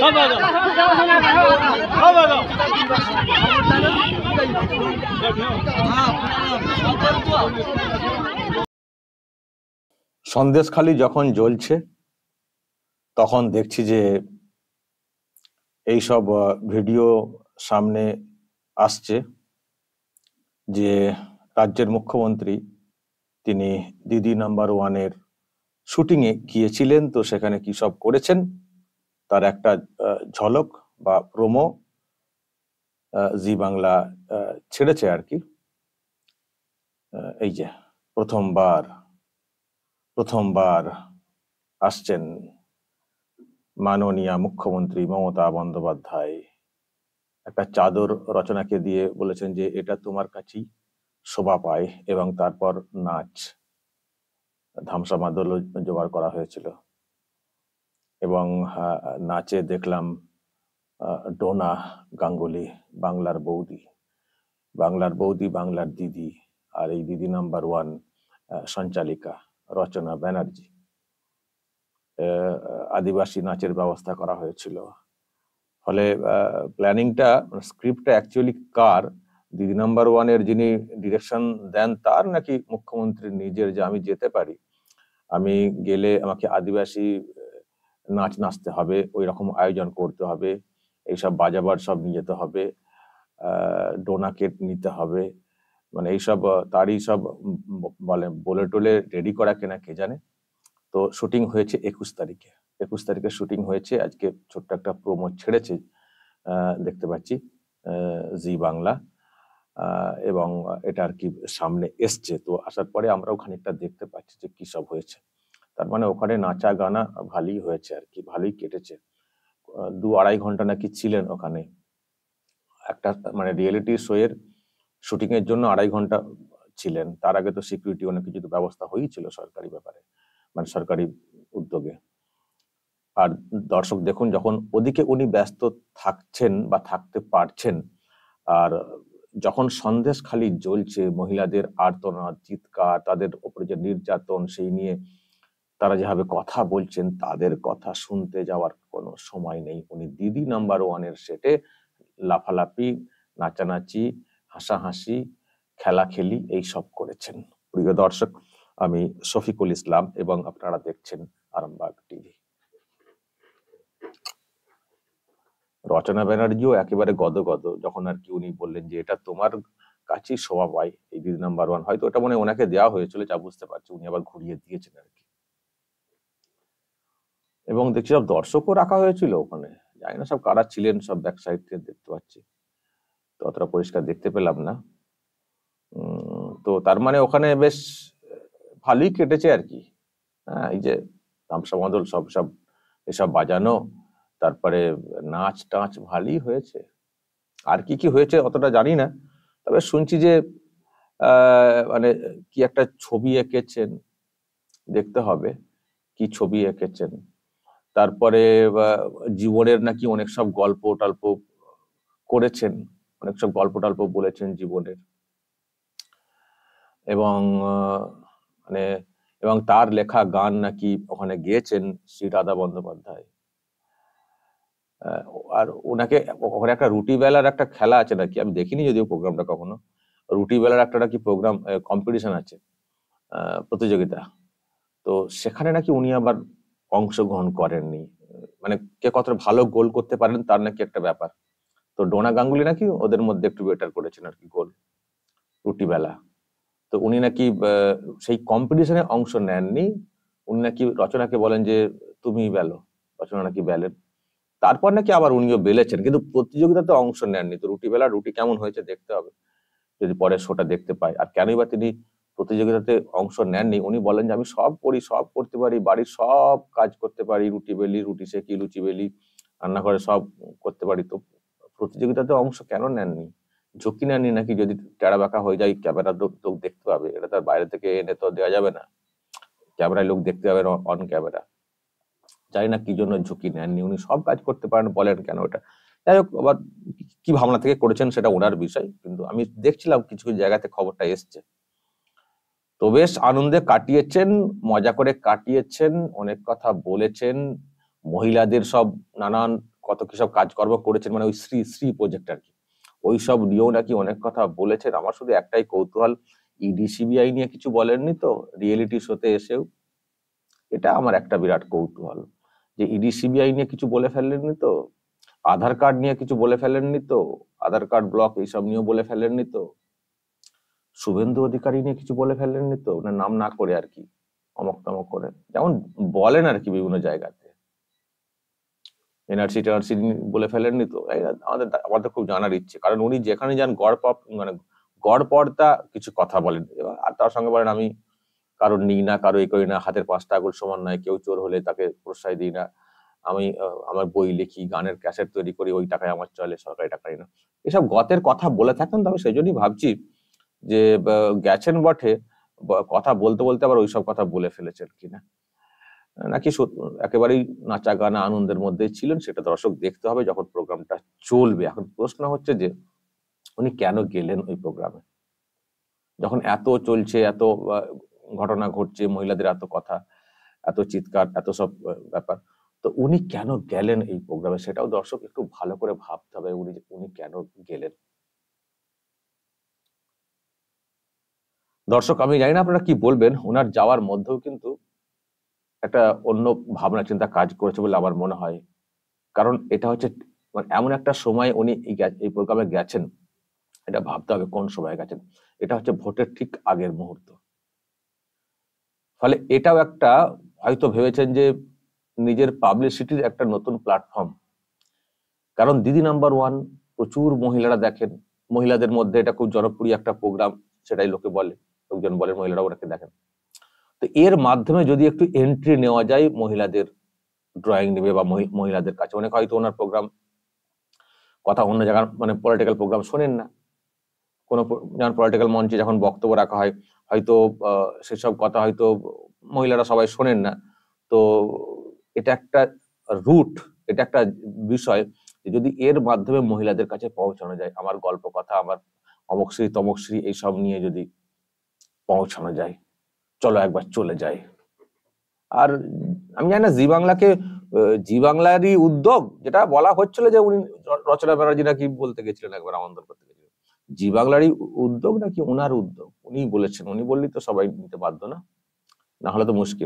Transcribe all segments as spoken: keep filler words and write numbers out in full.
সন্দেশখালি যখন জ্বলছে তখন দেখছি যে এইসব ভিডিও সামনে আসছে যে রাজ্যের মুখ্যমন্ত্রী তিনি দিদি নাম্বার ওয়ানের শুটিং এ গিয়েছিলেন, তো সেখানে কি সব করেছেন তার একটা ঝলক বা প্রোমো জি বাংলা ছেড়েছে আর কি। এই যে প্রথমবার প্রথমবার আসছেন মাননীয় মুখ্যমন্ত্রী মমতা বন্দ্যোপাধ্যায়, একটা চাদর রচনাকে দিয়ে বলেছেন যে এটা তোমার কাছেই শোভা পায়, এবং তারপর নাচ ধামসা মাদল জোগাড় করা হয়েছিল এবং নাচে দেখলাম ডোনা গাঙ্গুলি, বাংলার বৌদি বাংলার বৌদি বাংলার দিদি, আর এই দিদি নাম্বার ওয়ান সঞ্চালিকা রচনা ব্যানার্জি। আদিবাসী নাচের ব্যবস্থা করা হয়েছিল। ফলে প্ল্যানিংটা স্ক্রিপ্টটা অ্যাকচুয়ালি কার, দিদি নাম্বার ওয়ানের যিনি ডিরেকশন দেন তার নাকি মুখ্যমন্ত্রীর নিজের, যে আমি যেতে পারি, আমি গেলে আমাকে আদিবাসী নাচ নাচতে হবে, ওই রকম আয়োজন করতে হবে, এইসব বাজাবার সব নিয়ে যেতে হবে, ডোনাকে নিতে হবে, মানে এইসব তারই সব বলে বলে টোলে রেডি করা কেনা কে জানে। তো শুটিং হয়েছে একুশ তারিখে একুশ তারিখে শুটিং হয়েছে। আজকে ছোট্ট একটা প্রোমো ছেড়েছে দেখতে পাচ্ছি জি বাংলা, এবং এটা আর কি সামনে এসছে। তো আসার পরে আমরাও খানিকটা দেখতে পাচ্ছি যে কি সব হয়েছে। তার মানে ওখানে নাচা গানা ভালোই হয়েছে আর কি, ভালোই কেটেছে। দু আড়াই ঘন্টা নাকি ছিলেন ওখানে, একটা মানে রিয়েলিটি শো এর শুটিং এর জন্য আড়াই ঘন্টা ছিলেন। তার আগে তো সিকিউরিটি অনেক কিছু ব্যবস্থা হয়েছিল সরকারি ব্যাপারে, মানে সরকারি উদ্যোগে। আর দর্শক দেখুন, যখন ওদিকে উনি ব্যস্ত থাকছেন বা থাকতে পারছেন, আর যখন সন্দেশখালি জ্বলছে, মহিলাদের আর্তনাদ, চিৎকার, তাদের উপরে যে নির্যাতন, সেই নিয়ে তারা যেভাবে কথা বলছেন, তাদের কথা শুনতে যাওয়ার কোনো সময় নেই। উনি দিদি নাম্বার ওয়ানের সেটে লাফালাফি, নাচানাচি, হাসাহাসি, খেলাখেলি এই সব করেছেন। প্রিয় দর্শক, আমি শফিকুল ইসলাম এবং আপনারা দেখছেন আরামবাগ টিভি। রচনা ব্যানার্জিও একেবারে গদগদ যখন আর কি উনি বললেন যে এটা তোমার কাছেই শোভা পায়, এই দিদি নাম্বার ওয়ান। হয়তো ওটা মনে ওনাকে দেওয়া হয়েছিল, যা বুঝতে পারছি, উনি আবার ঘুরিয়ে দিয়েছেন আর কি। এবং দেখছি সব দর্শকও রাখা হয়েছিল ওখানে, জানি না সব কারা ছিলেন, সব ব্যাক সাইড থেকে দেখতে পাচ্ছি, তো অতটা পরিষ্কার দেখতে পেলাম না। উম তো তার মানে ওখানে বেশ ভালোই কেটেছে আর কি। হ্যাঁ, এই যে তামসা মাদল সব সব এসব বাজানো, তারপরে নাচ টাচ ভালোই হয়েছে। আর কি কি হয়েছে অতটা জানি না, তবে শুনছি যে আহ মানে কি একটা ছবি এঁকেছেন, দেখতে হবে কি ছবি এঁকেছেন। তারপরে জীবনের নাকি অনেক সব গল্প টল্প করেছেন, অনেক সব গল্প টল্প বলেছেন জীবনের, এবং মানে এবং তার লেখা গান নাকি ওখানে গেয়েছেন শ্রী রাধা বন্দ্যোপাধ্যায়। আর ওনাকে ওখানে একটা রুটি বেলার একটা খেলা আছে নাকি, আমি দেখিনি যদিও প্রোগ্রামটা কখনো। রুটি বেলার একটা নাকি প্রোগ্রাম কম্পিটিশন আছে, প্রতিযোগিতা, তো সেখানে নাকি উনি আবার অংশগ্রহণ করেননি। মানে কে কতটা ভালো গোল করতে পারেন তার নাকি একটা ব্যাপার। তো ডোনা গাঙ্গুলি নাকি ওদের মধ্যে একটু বেটার করেছেন আর কি গোল রুটি বেলা। তো উনি নাকি সেই কম্পিটিশনে অংশ নেননি, উনি নাকি রচনাকে বলেন যে তুমি বেলো, রচনা নাকি বেলেন, তারপর নাকি আবার উনিও বেলেছেন, কিন্তু প্রতিযোগিতাতে অংশ নেননি। তো রুটি বেলা রুটি কেমন হয়েছে দেখতে হবে যদি পরের শোটা দেখতে পাই। আর কেনই বা তিনি প্রতিযোগিতাতে অংশ নেননি, উনি বলেন যে আমি সব করি, সব করতে পারি, বাড়ির সব কাজ করতে পারি, রুটি বেলি, রুটি সেকি, লুচি বেলি, রান্নাঘরে সব করতে পারি, তো প্রতিযোগিতাতে অংশ কেন নেননি? ঝুঁকি নেননি নাকি যদি টেরা বাঁকা হয়ে যায় ক্যামেরার লোক দেখতে পাবে, এটা তার বাইরে থেকে এনে তো দেওয়া যাবে না, ক্যামেরায় লোক দেখতে পাবে অন ক্যামেরা। জানি না কি জন্য ঝুঁকি নেননি, উনি সব কাজ করতে পারেন, বলেন কেন এটা। যাই হোক, আবার কি ভাবনা থেকে করেছেন সেটা ওনার বিষয়, কিন্তু আমি দেখছিলাম কিছু কিছু জায়গাতে খবরটা এসছে। তো বেশ আনন্দে কাটিয়েছেন, মজা করে কাটিয়েছেন, অনেক কথা বলেছেন, মহিলাদের সব নানান কত কিসব কাজকর্ম করেছেন, মানে ওই শ্রী শ্রী প্রজেক্ট আর কি, ওই সব নিয়েও নাকি অনেক কথা বলেছেন। আমার শুধু একটাই কৌতূহল, ইডি সিবিআই নিয়ে কিছু বলেননি তো রিয়েলিটি শোতে এসেও? এটা আমার একটা বিরাট কৌতূহল, যে ইডি সিবিআই নিয়ে কিছু বলে ফেললেননি তো, আধার কার্ড নিয়ে কিছু বলে ফেলেননি তো, আধার কার্ড ব্লক এইসব নিয়েও বলে ফেলেননি তো, শুভেন্দু অধিকারী নিয়ে কিছু বলে ফেলেননি তো, ওনার নাম না করে আর কি, অমক তমক করে যেমন বলেন আর কি বিভিন্ন জায়গাতে, এনআরসি টেনআরসি বলে ফেলেননি তো? এই আমাদের আমাদের খুব জানার ইচ্ছে, কারণ উনি যেখানে যান গড় পপ মানে গড় পর্দা কিছু কথা বলেন, এবার আর তার সঙ্গে বলেন আমি কারোর নিই না, কারো এই করি না, হাতের পাঁচটা আঙুল সমান নয়, কেউ চোর হলে তাকে প্রশ্রয় দিই না, আমি আহ, আমার বই লিখি, গানের ক্যাসেট তৈরি করি, ওই টাকায় আমার চলে, সরকারি টাকাই না, এসব গতের কথা বলে থাকেন। তবে সেই জন্যই ভাবছি যে আহ, গেছেন বটে, ব- কথা বলতে বলতে আবার ওইসব কথা বলে ফেলেছেন কিনা, নাকি সত- একেবারেই নাচা গানা আনন্দের মধ্যে ছিলেন, সেটা দর্শক দেখতে হবে যখন প্রোগ্রামটা চলবে। এখন প্রশ্ন হচ্ছে যে উনি কেন গেলেন ওই প্রোগ্রামে, যখন এত চলছে, এত আহ, ঘটনা ঘটছে, মহিলাদের এত কথা, এত চিৎকার, এত সব আহ, ব্যাপার, তো উনি কেন গেলেন এই প্রোগ্রামে, সেটাও দর্শক একটু ভালো করে ভাবতে হবে, উনি উনি কেন গেলেন। দর্শক আমি জানি না আপনারা কি বলবেন, ওনার যাওয়ার মধ্যেও কিন্তু একটা অন্য ভাবনা চিন্তা কাজ করেছে বলে আমার মনে হয়। কারণ এটা হচ্ছে মানে এমন একটা সময় উনি এই গে- এই প্রোগ্রামে গেছেন, এটা ভাবতে হবে কোন সময় গেছেন। এটা হচ্ছে ভোটের ঠিক আগের মুহূর্ত, ফলে এটাও একটা, হয়তো ভেবেছেন যে নিজের পাবলিসিটির একটা নতুন প্ল্যাটফর্ম। কারণ দিদি নাম্বার ওয়ান প্রচুর মহিলারা দেখেন, মহিলাদের মধ্যে এটা খুব জনপ্রিয় একটা প্রোগ্রাম, সেটাই লোকে বলে, লোকজন বলে মহিলারা ওটাকে দেখেন। তো এর মাধ্যমে যদি একটু এন্ট্রি নেওয়া যায় মহিলাদের ড্রয়িং নেবে বা মহি- মহিলাদের কাছে, অনেক হয়তো ওনার প্রোগ্রাম কথা অন্য জায়গার মানে পলিটিক্যাল প্রোগ্রাম শোনেন না, কোনো প- যেমন পলিটিক্যাল মঞ্চে যখন বক্তব্য রাখা হয়, হয়তো আহ, সেসব কথা হয়তো মহিলারা সবাই শোনেন না। তো এটা একটা রুট, এটা একটা বিষয়, যে যদি এর মাধ্যমে মহিলাদের কাছে পৌঁছানো যায়, আমার গল্প কথা, আমার অমকশ্রী তমকশ্রী এইসব নিয়ে যদি পৌঁছানো যায়, চলো একবার চলে যায়। আর আমি জানি না জি বাংলাকে, আহ, জি বাংলারই উদ্যোগ, যেটা বলা হচ্ছিল যে উনি র- রচনা ব্যানার্জি নাকি বলতে গেছিলেন, একবার আমন্ত্রণ করতে গেছিলেন, জি বাংলারই উদ্যোগ নাকি ওনার উদ্যোগ, উনি বলেছেন, উনি বললেই তো সবাই নিতে বাধ্য, না না হলে তো মুশকিল।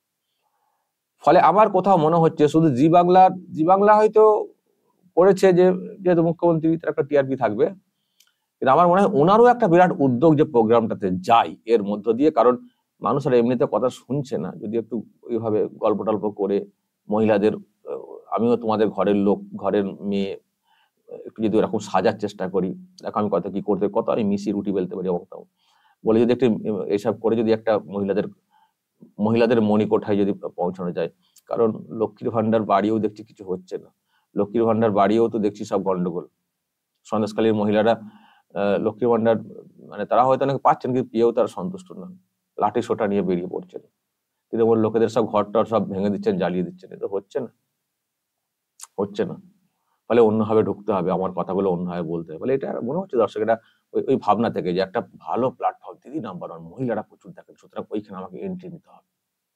ফলে আমার কোথাও মনে হচ্ছে শুধু জি বাংলার, জি বাংলা হয়তো করেছে যে যেহেতু মুখ্যমন্ত্রী তার একটা টিআরপি থাকবে, কিন্তু আমার মনে হয় ওনারও একটা বিরাট উদ্যোগ যে প্রোগ্রামটাতে যাই এর মধ্য দিয়ে, কারণ মানুষ আর এমনিতে কথা শুনছে না, যদি একটু ওইভাবে গল্প টল্প করে মহিলাদের, আহ, আমিও তোমাদের ঘরের লোক, ঘরের মেয়ে, একটু যদি এরকম সাজার চেষ্টা করি, দেখো আমি কত কি করতে, কত আমি মিশি রুটি বেলতে পারি, অমুক তমুক বলে যদি একটু এসব করে যদি একটা মহিলাদের মহিলাদের মণিকোঠায় যদি পৌঁছানো যায়। কারণ লক্ষ্মীর ভান্ডার বাড়িয়েও দেখছি কিছু হচ্ছে না, লক্ষ্মীর ভান্ডার বাড়িয়েও তো দেখছি সব গন্ডগোল, সন্দেশখালীর মহিলারা আহ, লক্ষ্মীর ভান্ডার মানে তারা হয়তো অনেক পাচ্ছেন, কিন্তু পেয়েও তারা সন্তুষ্ট নন, লাঠি সোটা নিয়ে বেরিয়ে পড়ছেন, কিন্তু ওর লোকেদের সব ঘর টর সব ভেঙে দিচ্ছেন, জ্বালিয়ে দিচ্ছেন, এটা হচ্ছে না, হচ্ছে না। ফলে অন্যভাবে ঢুকতে হবে, আমার কথাগুলো অন্যভাবে বলতে হবে, ফলে এটা মনে হচ্ছে দর্শক এটা ওই ওই ভাবনা থেকে যে একটা ভালো প্ল্যাটফর্ম, দিদি নাম্বার ওয়ান, মহিলারা প্রচুর দেখেন, সুতরাং ওইখানে আমাকে এন্ট্রি নিতে হবে।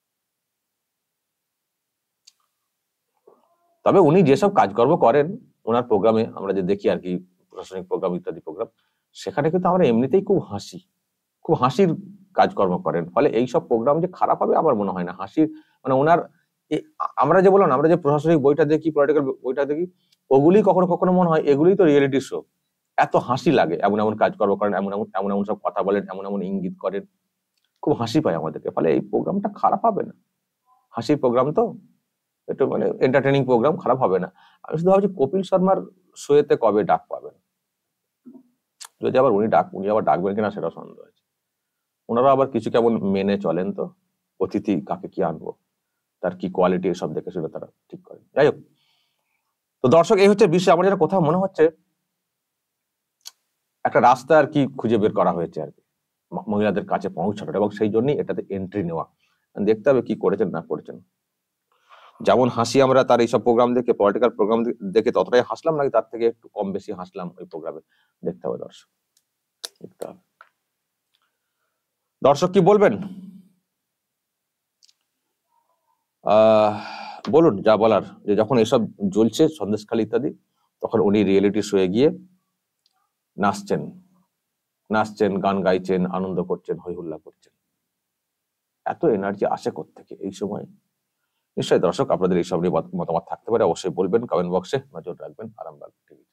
তবে উনি যেসব কাজকর্ম করেন ওনার প্রোগ্রামে, আমরা যে দেখি আর কি, প্রশাসনিক প্রোগ্রাম ইত্যাদি প্রোগ্রাম, সেখানে কিন্তু আমরা এমনিতেই খুব হাসি, খুব হাসির কাজকর্ম করেন, ফলে এইসব প্রোগ্রাম যে খারাপ হবে আমার মনে হয় না। হাসির মানে ওনার এ- আ- আমরা যে বললাম, আমরা যে প্রশাসনিক বইটা দেখি, পলিটিক্যাল বইটা দেখি, ওগুলি কখনো কখনো মনে হয় এগুলোই তো রিয়েলিটি শো, এত হাসি লাগে, এমন এমন কাজকর্ম করেন, এমন এমন এমন এমন সব কথা বলেন, এমন এমন ইঙ্গিত করেন, খুব হাসি পায় আমাদেরকে, ফলে এই প্রোগ্রামটা খারাপ হবে না, হাসির প্রোগ্রাম তো, একটু মানে এন্টারটেনিং প্রোগ্রাম, খারাপ হবে না। আমি শুধু ভাবছি কপিল শর্মার শোয়েতে কবে ডাক পাবেন, যদি আবার উনি ডাক উনি আবার ডাকবেন কিনা সেটা সন্দেহ আছে। ওনারা আবার কিছু কেমন মেনে চলেন তো, অতিথি কাকে কি আনবো, তার কি কোয়ালিটি, সব দেখে শুনে তারা ঠিক করেন। যাই হোক, তো দর্শক এই হচ্ছে বিষয়, আমার যেটা কোথাও মনে হচ্ছে একটা রাস্তা আর কি খুঁজে বের করা হয়েছে আর কি, ম- মহিলাদের কাছে পৌঁছানোর, এবং সেই জন্যই এটাতে এন্ট্রি নেওয়া। দেখতে হবে কি করেছেন না করেছেন। যেমন হাসি আমরা তার এইসব প্রোগ্রাম দেখে, পলিটিক্যাল প্রোগ্রাম দেখে ততটাই হাসলাম, নাকি তার থেকে একটু কম বেশি হাসলাম ওই প্রোগ্রামে, দেখতে হবে দর্শক, দেখতে হবে। দর্শক কি বলবেন? আহ বলুন যা বলার, যে যখন এসব জ্বলছে সন্দেশখালী ইত্যাদি, তখন উনি রিয়েলিটি শোয়ে গিয়ে নাচছেন, নাচছেন, গান গাইছেন, আনন্দ করছেন, হই হুল্লা করছেন। এত এনার্জি আসে কোত্থেকে এই সময়? নিশ্চয়ই দর্শক আপনাদের এইসব নিয়ে মতামত থাকতে পারে, অবশ্যই বলবেন কমেন্ট বক্সে, নজর রাখবেন আরামবাগ টিভি।